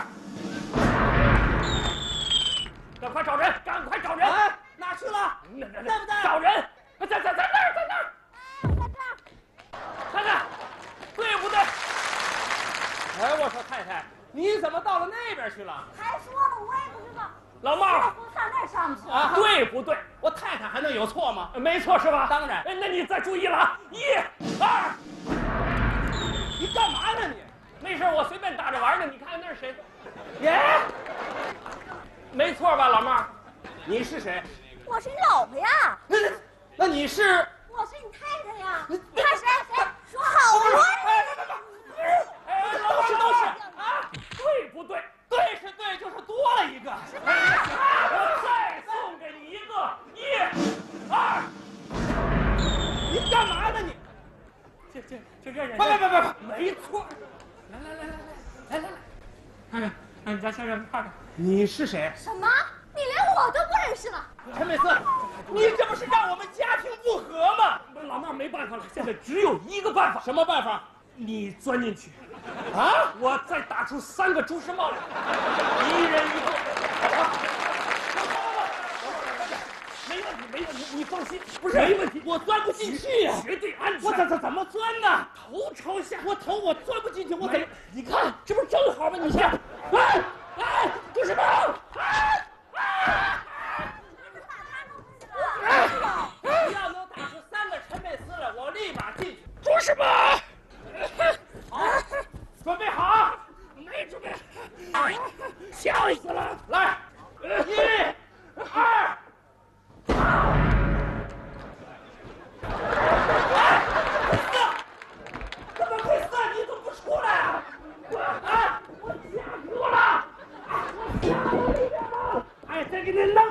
赶快找人！赶快找人！ 哎，哪去了？ 在在不在？ 找人！在在在那儿，在那儿！ 哎，在这儿。 看看，对不对？ 哎，我说太太，你怎么到了那边去了？ 还说呢，我也不知道。 老帽， 我上那儿上去啊， 对不对？ 我太太还能有错吗？ 没错是吧？ 当然。 哎，那你再注意了啊！一、二， 你干嘛呢你？ 没事，我随便打着玩呢。你看看那是谁？ 耶！ 没错吧，老帽？ 你是谁？ 我是你老婆呀。 那那你是？ 我是你太太呀。你看谁谁说好了？ 干嘛呢你？ 这这这这人， 别别别别别， 没错。来来来来来来来来，看看，让你家先生看看。 你是谁？ 什么？你连我都不认识了？ 陈美四，你这不是让我们家庭不和吗？ 老妹儿没办法了，现在只有一个办法。 什么办法？ 你钻进去， 啊！ 我再打出三个朱时茂来，一人一个。没问题，没问题，你放心， 不是没问题， 我钻不进去呀、 绝对安全。 我怎怎怎么钻呢？ 头朝下， 我头我钻不进去，我怎么？ 你看，这不是正好吗？你看，哎哎，朱时茂，哎哎。 你要能打出三个陈美四来，我立马进去。 朱时茂， 好，准备好， 没准备，吓死了！ 来，一、二。哎，四，怎么会四？你怎么不出来啊？啊，我吓死我了！我吓死里边了！哎，再给你扔！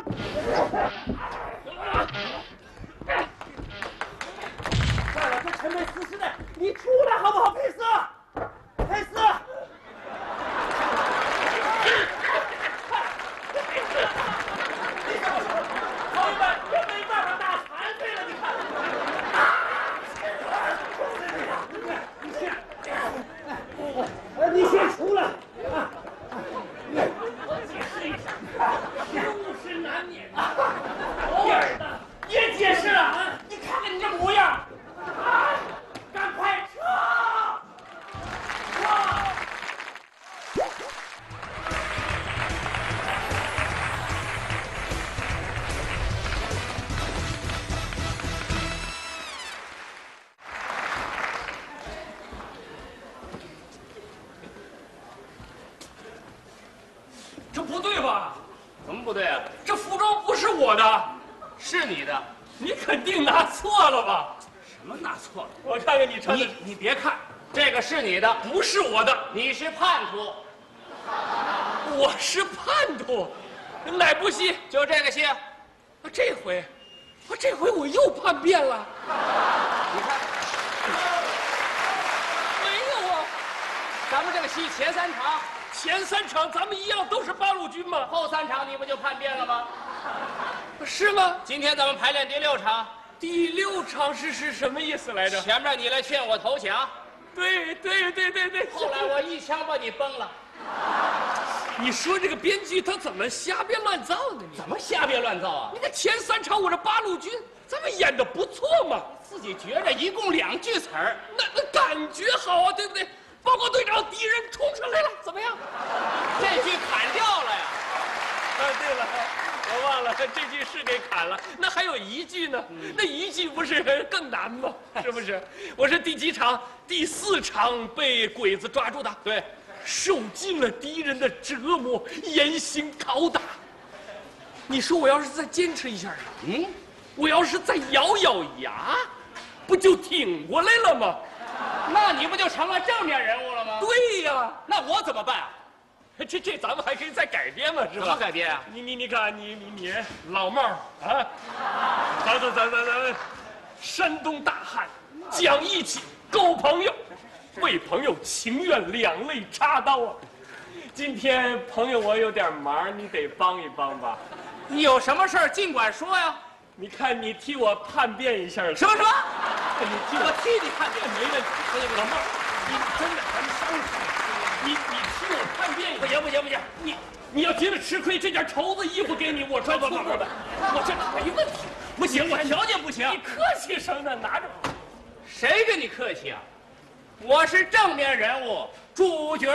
算了，这陈佩斯现在，你出来好不好？佩斯，佩斯。朋友们，这没办法打残废了，你看。你先，呃，你先出来。啊， 我解释一下，事物是难免的，偶尔的。 别解释了啊！你看看你这模样，啊，赶快撤！撤！ 这不对吧？ 怎么不对啊？ 这服装不是我的， 是你的， 你肯定拿错了吧？ 什么拿错了？ 我看看你穿的你，你别看，这个是你的， 不是我的， 你是叛徒， 我是叛徒。哪部戏？ 就这个戏， 啊，这回，啊，这回我又叛变了。 你看， 没有啊， 咱们这个戏前三场， 前三场咱们一样都是八路军嘛， 后三场你不就叛变了吗？ 是吗？ 今天咱们排练第六场， 第六场是是什么意思来着？ 前面你来劝我投降， 对对对对对。 后来我一枪把你崩了， 你说这个编剧他怎么瞎编乱造呢？你怎么瞎编乱造啊？ 你看前三场我这八路军，咱们演的不错嘛， 自己觉着一共两句词儿， 那那感觉好啊，对不对？报告队长，敌人冲上来了，怎么样？ 这句砍掉了呀。 啊，对了，我忘了这句是给砍了，那还有一句呢，那一句不是更难吗？是不是？我是第几场？第四场被鬼子抓住的， 对， 受尽了敌人的折磨，严刑拷打。你说我要是再坚持一下， 嗯， 我要是再咬咬牙，不就挺过来了吗？ 那你不就成了正面人物了吗？ 对呀， 那我怎么办啊？ 这这咱们还可以再改编嘛，是吧？ 怎么改编啊？ 你你你看，你你你老帽儿啊，咱咱咱咱咱，山东大汉，讲义气，够朋友，为朋友情愿两肋插刀啊！今天朋友我有点忙，你得帮一帮吧？ 你有什么事儿尽管说呀。 你看你替我叛变一下， 什么什么？ 你替我替你叛变， 没问题。老帽儿，你真的，咱们商量。你你替我叛变一下， 不行不行不行， 你你要觉得吃亏，这件绸子衣服给你，我穿粗布的，我这没问题。 不行，我条件不行。 你客气什么呢？拿着。 谁跟你客气啊？我是正面人物，主角。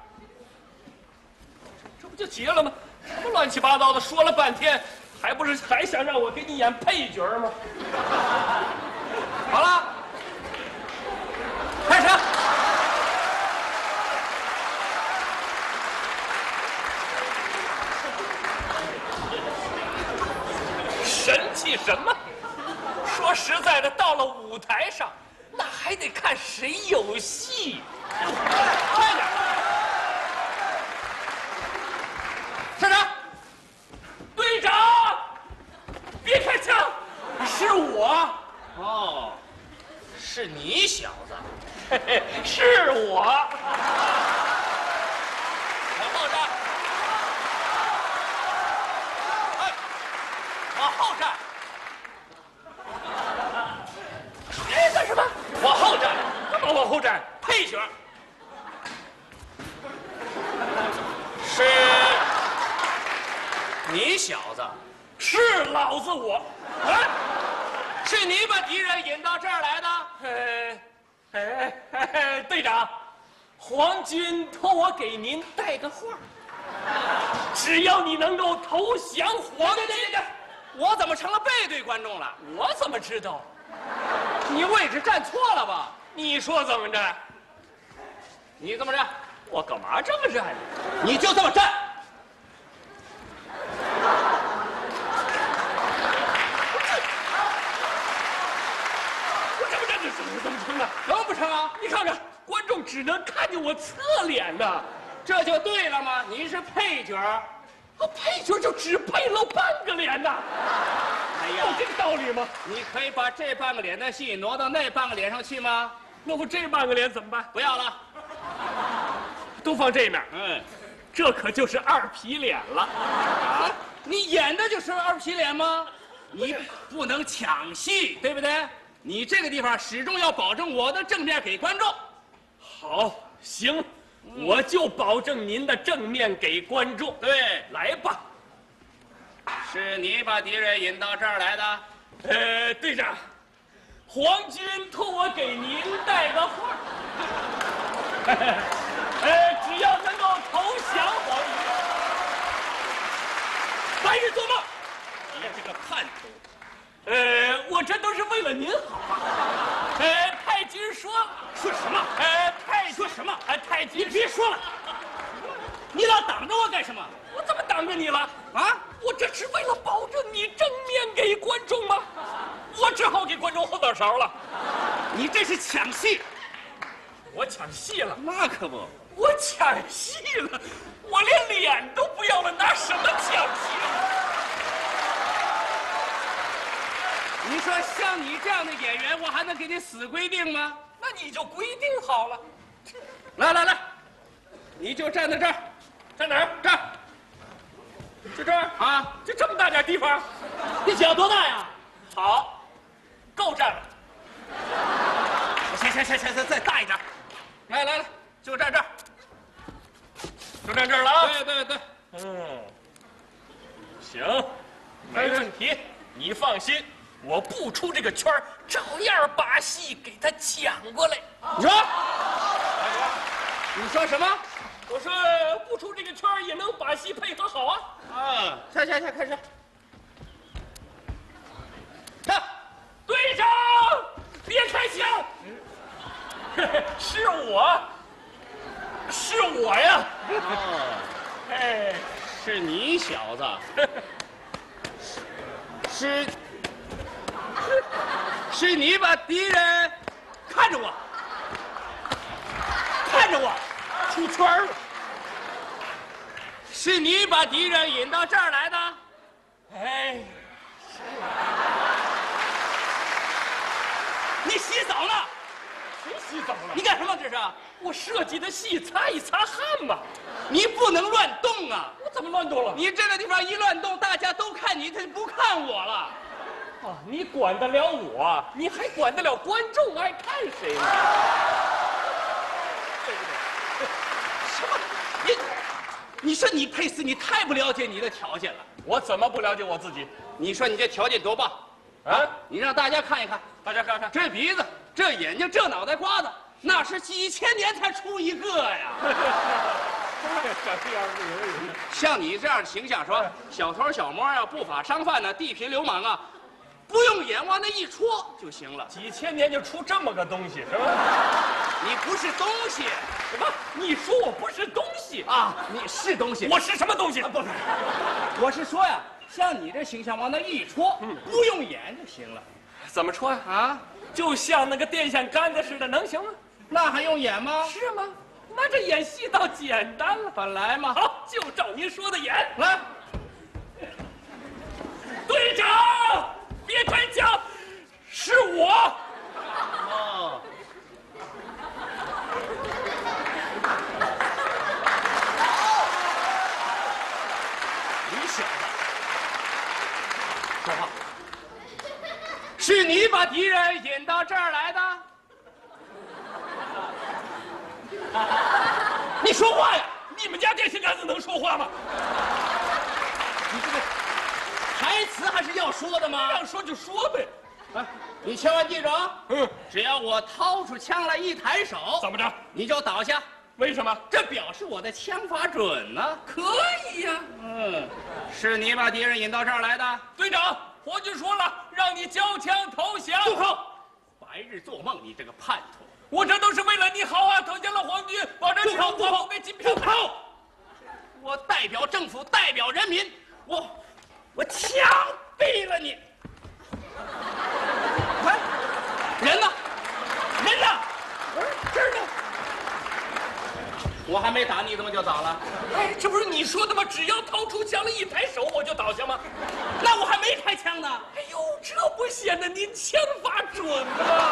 这不就结了吗？什么乱七八糟的，说了半天，还不是还想让我给你演配角吗？ 好了，开始。 神气什么？说实在的，到了舞台上，那还得看谁有戏。 快点！站长， 队长，别开枪，是我。 哦， 是你小子， 嘿嘿，是我。 往后站。哎，往后站。 哎，干什么？ 往后站。 干嘛往后站？ 配角。是你小子， 是老子我。 啊，是你把敌人引到这儿来的。 哎哎哎哎，队长，皇军托我给您带个话，只要你能够投降皇军， 我怎么成了背对观众了？ 我怎么知道？ 你位置站错了吧？ 你说怎么着？ 你这么站， 我干嘛这么站呀？ 你就这么站。 我这么站这怎么怎么成啊？ 能不成啊？ 你看看，观众只能看见我侧脸呐。 这就对了吗？你是配角。 我配角就只配露半个脸呐。 哎有这个道理吗？ 你可以把这半个脸的戏挪到那半个脸上去吗？ 那我这半个脸怎么办？ 不要了。 都放这面。 嗯， 这可就是二皮脸了。 啊，你演的就是二皮脸吗？你不能抢戏，对不对？你这个地方始终要保证我的正面给观众。 好，行，我就保证您的正面给观众。 对， 来吧。 是你把敌人引到这儿来的。 呃，队长，皇军托我给您带个话。呃，只要能够投降皇军，白日做梦。 你这个叛徒！ 呃，我这都是为了您好啊。呃，太君说了， 说什么？ 呃，太说什么？ 哎，太君， 你别说了，你老挡着我干什么？ 我怎么挡着你了？ 啊？ 我这是为了保证你正面给观众吗？我只好给观众后脑勺了。 你这是抢戏！ 我抢戏了？ 那可不。 我抢戏了？我连脸都不要了，拿什么抢戏？ 你说像你这样的演员，我还能给你死规定吗？ 那你就规定好了。 来来来，你就站在这儿， 在哪儿？ 这儿， 就这儿啊， 就这么大点地方。 你脚多大呀？ 好，够站了。 行行行行行，再大一点。来来来，就站这儿， 就站这儿了啊。 对对对， 嗯，行，没问题，你放心，我不出这个圈儿，照样把戏给他抢过来。 你说，你说什么？ 我说不出这个圈儿也能把戏配合好啊。 啊，下下下，开始。看， 队长，别开枪！是我，是我呀！ 哦， 哎， 是你小子，是，是你把敌人看着我，看着我， 出圈了。 是你把敌人引到这儿来的。 哎， 你洗澡呢？ 谁洗澡了？ 你干什么？这是？ 我设计的戏，擦一擦汗嘛。 你不能乱动啊！ 我怎么乱动了？ 你这个地方一乱动，大家都看你，他就不看我了。 啊，你管得了我，你还管得了观众爱看谁呢？对不对？ 什么？你，你说你佩斯，你太不了解你的条件了。 我怎么不了解我自己？ 你说你这条件多棒， 啊！ 你让大家看一看， 大家看看， 这鼻子，这眼睛，这脑袋瓜子，那是几千年才出一个呀！ 这样不容易。 像你这样的形象，说小偷小摸啊，不法商贩呢，地痞流氓啊，不用眼往那一戳就行了。 几千年就出这么个东西，是吧？ 你不是东西， 什么？你说我不是东西啊？你是东西。 我是什么东西？ 不是，我是说呀，像你这形象往那一戳，嗯，不用演就行了。 怎么戳呀？ 啊， 就像那个电线杆子似的，能行吗？ 那还用演吗？ 是吗？那这演戏倒简单了。 本来嘛。 好，就照您说的演。 来， 队长，别开枪，是我。 哦， 到这儿来的？ 你说话呀！你们家电线杆子能说话吗？ 你这个台词还是要说的吗？ 要说就说呗。 啊，你千万记住啊！ 嗯， 只要我掏出枪来一抬手， 怎么着？ 你就倒下。 为什么？ 这表示我的枪法准呢、啊。 可以呀、啊。 嗯，是你把敌人引到这儿来的。 队长，皇军说了，让你交枪投降。 住口！白日做梦，你这个叛徒！ 我这都是为了你好啊！投降了皇军，保证住口！ 我后面金票。 住口！我代表政府，代表人民，我我枪毙了你！哎，人呢？人呢？这儿呢？我还没打你，怎么就倒了？ 哎，这不是你说的吗？只要掏出枪来一抬手，我就倒下吗？ 那我还没开枪呢。 哎呦，这不显得您枪法准吗？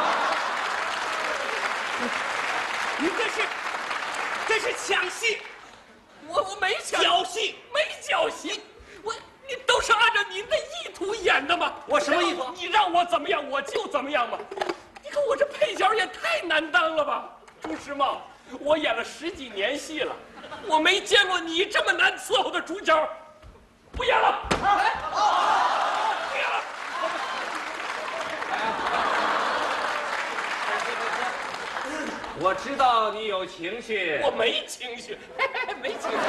你这是，这是抢戏， 我我没抢侥戏， 没侥戏，我你都是按照您的意图演的吗？ 我什么意图？ 你让我怎么样我就怎么样嘛。你看我这配角也太难当了吧，朱时茂。我演了十几年戏了，我没见过你这么难伺候的主角，不演了。哎，不演了。 我知道你有情绪， 我没情绪，没情绪。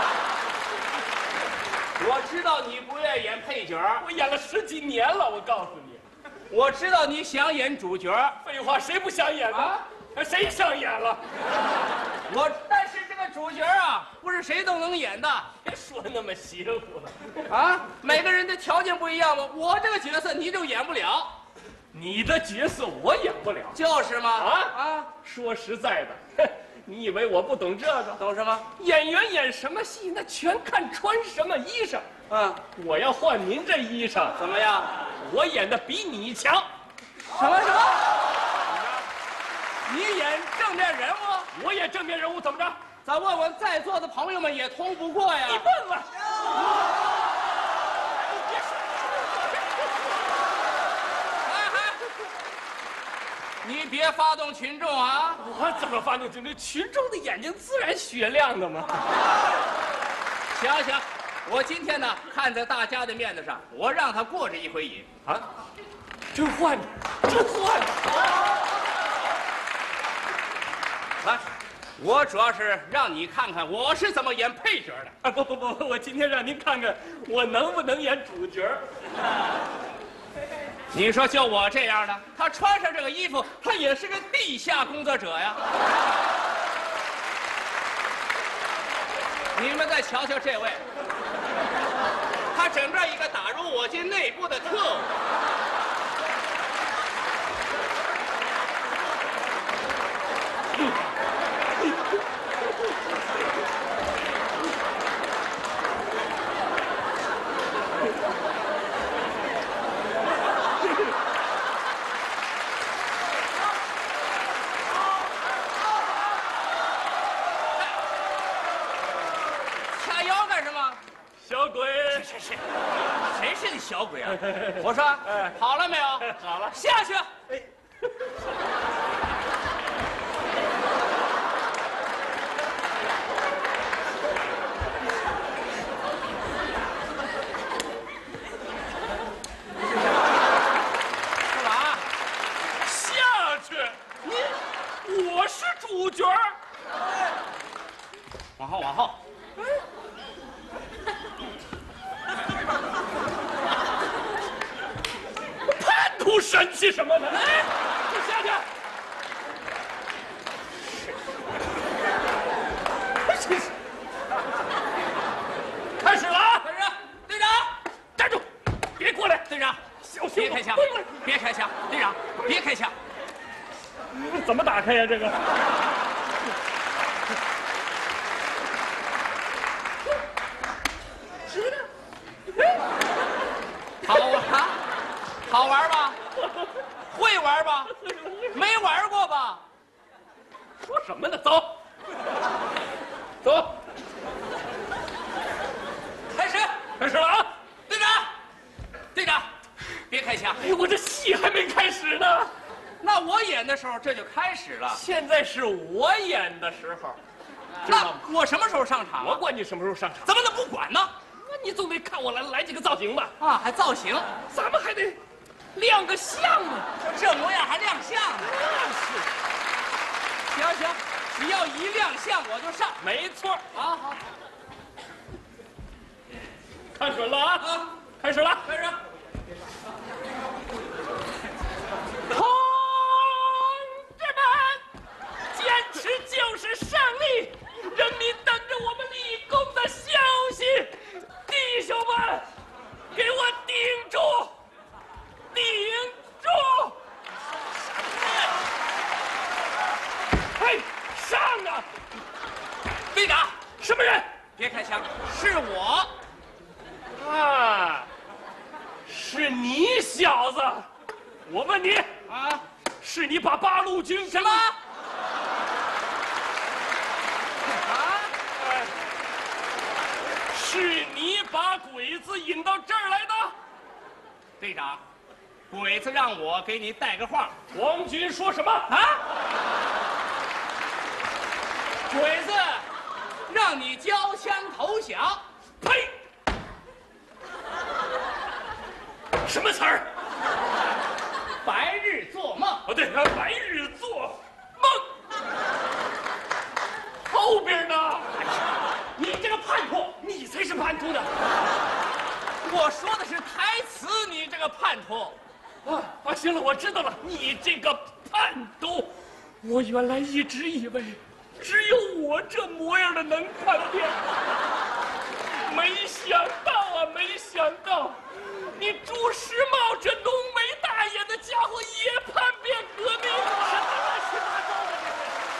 我知道你不愿演配角， 我演了十几年了，我告诉你。 我知道你想演主角。 废话，谁不想演呢？啊？谁想演了？ 我，但是这个主角啊，不是谁都能演的。 别说那么邪乎了，啊，每个人的条件不一样嘛。我这个角色你就演不了， 你的角色我演不了， 就是嘛。 啊啊， 说实在的，你以为我不懂这个？ 懂什么？ 演员演什么戏，那全看穿什么衣裳。 嗯， 我要换您这衣裳， 怎么样？ 我演的比你强。 什么什么？你演正面人物， 我演正面人物，怎么着？ 咱问问在座的朋友们也通不过呀。 你问问。 哎哎，你别发动群众啊！ 我怎么发动群众？群众的眼睛自然雪亮的嘛。 行行，我今天呢，看在大家的面子上，我让他过这一回瘾啊！真换的，真换的。 来，我主要是让你看看我是怎么演配角的。 啊，不不不，我今天让您看看我能不能演主角。 你说就我这样的，他穿上这个衣服，他也是个地下工作者呀。你们再瞧瞧这位，他整个一个打入我军内部的特务。掐腰干什么？ 小鬼， 谁谁谁是你小鬼啊？我说，好了没有？ 好了， 下去。 哎。 干嘛？ 下去！你，我是主角。 往后，往后。 叛徒神气什么呢？哎，你下去。开始了啊！ 队长，队长， 站住！别过来！ 队长， 小心！ 别开枪！别开枪！队长，别开枪！ 怎么打开呀？这个？ 好玩，好玩吧？会玩吧？没玩过吧？ 说什么呢？走，走， 开始， 开始了啊！ 队长，队长，别开枪！ 哎呦，我这戏还没开始呢。 那演的时候，这就开始了。 现在是我演的时候，知道那吗？ 我什么时候上场？ 我管你什么时候上场， 怎么能不管呢？ 那你总得看我来来几个造型吧？ 啊，还造型， 咱们还得亮个相啊！ 这模样还亮相呢？ 那是， 行行，只要一亮相我就上。 没错。 好好， 看准了啊！ 啊， 开始了， 开始。 同志们，坚持就是胜利！人民等着我们立功的消息，弟兄们，给我顶住！顶住！嘿，上啊！ 队长， 什么人？ 别开枪，是我。 啊，是你小子！我问你啊， 是你把八路军什么？ 是你把鬼子引到这儿来的？ 队长，鬼子让我给你带个话。 皇军说什么啊？ 鬼子让你交枪投降。 呸！什么词儿？ 白日做梦。 哦，对，白日做梦。后边呢？你这个叛徒，你才是叛徒呢！ 我说的是台词，你这个叛徒。 啊啊，行了，我知道了，你这个叛徒，我原来一直以为只有我这模样的能叛变，没想到啊，没想到，你朱时茂这浓眉大眼的家伙也叛变革命了，什么乱七八糟的这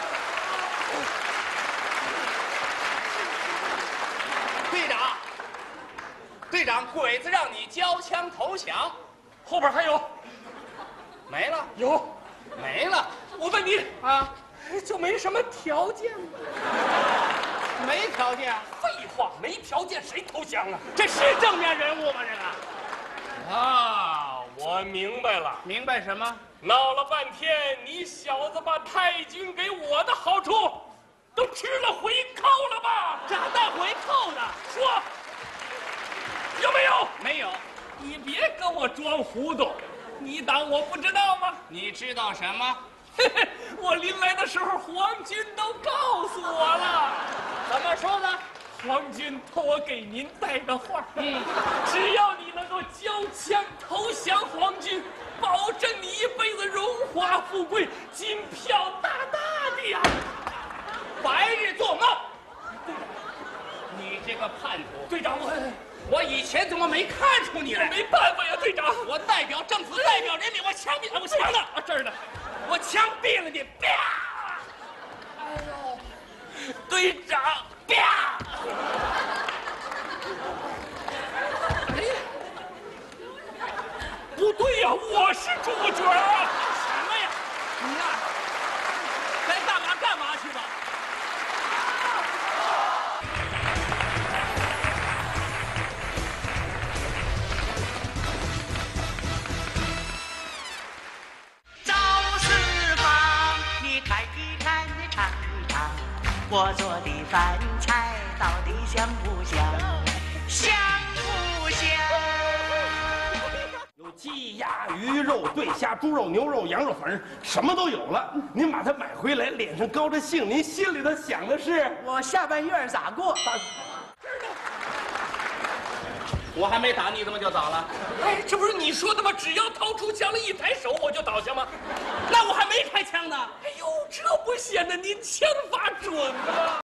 个！ 队长，队长，鬼子让你交枪投降， 后边还有， 没了， 有， 没了。 我问你啊， 就没什么条件吗？ 没条件。 废话，没条件谁投降啊？ 这是正面人物吗？这个啊，我明白了。 明白什么？ 闹了半天，你小子把太君给我的好处都吃了回扣了吧？ 炸弹回扣的， 说有没有？ 没有。 你别跟我装糊涂，你当我不知道吗？ 你知道什么？ 嘿嘿，我临来的时候，皇军都告诉我了。 怎么说的？ 皇军托我给您带个话， 嗯， 只要你能够交枪投降皇军，保证你一辈子荣华富贵，金票大大的呀！ 白日做梦。你这个叛徒！ 队长，我我以前怎么没看出你来？ 没办法呀，队长， 我代表政府，代表人民，我枪毙他！我枪了啊，这儿呢， 我枪毙了你！啪！ 哎呦，队长， 啪！ 哎呀，不对呀，我是主角啊！ 什么呀？你呀，该干嘛干嘛去吧。 我做的饭菜到底香不香？香不香？ 有鸡鸭鱼肉、对虾、猪肉、牛肉、羊肉，反正什么都有了。您把它买回来，脸上高着兴，您心里头想的是我下半月咋过？ 我还没打你，怎么就倒了？ 哎，这不是你说的吗？只要掏出枪来一抬手，我就倒下吗？ 那我还没开枪呢。 哎呦，这不显得您枪法准吗？